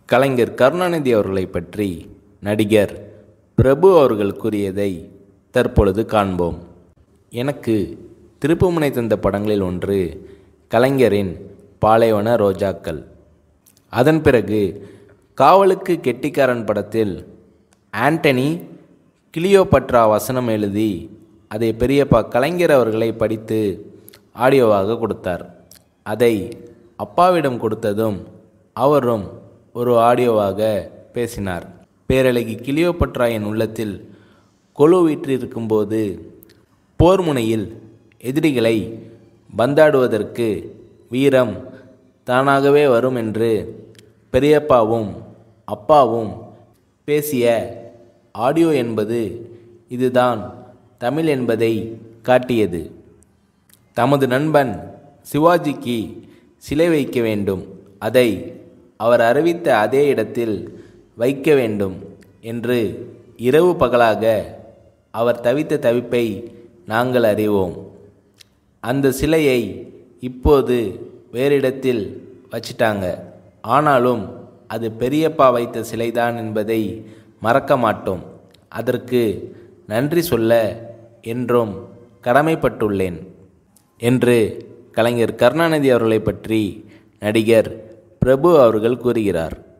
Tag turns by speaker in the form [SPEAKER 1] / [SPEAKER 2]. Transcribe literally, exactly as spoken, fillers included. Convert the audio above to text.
[SPEAKER 1] கலைஞர் கருணாநிதி அவர்களை பற்றி நடிகர் பிரபு அவர்கள் கூறியதை தற்பொழுது காண்போம். எனக்கு திருப்புமுனை தந்த படங்களில் ஒன்று கலைஞரின் பாலைவன ரோஜாக்கள். அதன் பிறகு காவலுக்கு கெட்டிக்காரன் படத்தில் ஆண்டனி கிளியோபட்ரா வசனம் எழுதி அதை பெரியப்பா கலைஞர் அவர்களை படித்து ஆடியோவாக கொடுத்தார். அதை அப்பாவிடம் கொடுத்ததும் அவரும் ஒரு ஆடியோவாக பேசினார். பேரழகி கிளியோபட்ரா என் உள்ளத்தில் கொலு வீற்றிருக்கும்போது போர் முனையில் எதிரிகளை பந்தாடுவதற்கு வீரம் தானாகவே வரும் என்று பெரியப்பாவும் அப்பாவும் பேசிய ஆடியோ என்பது இதுதான் தமிழ் என்பதை காட்டியது. தமது நண்பன் சிவாஜிக்கு சிலை வைக்க வேண்டும், அதை அவர் அறிவித்த அதே இடத்தில் வைக்க வேண்டும் என்று இரவு பகலாக அவர் தவித்த தவிப்பை நாங்கள் அறிவோம். அந்த சிலையை இப்போது வேறு இடத்தில் வச்சிட்டாங்க. ஆனாலும் அது பெரியப்பா வைத்த சிலைதான் என்பதை மறக்க மாட்டோம். அதற்கு நன்றி சொல்ல என்றும் கடமைப்பட்டுள்ளேன் என்று கலைஞர் கருணாநிதி அவர்களை பற்றி நடிகர் பிரபு அவர்கள் கூறுகிறார்.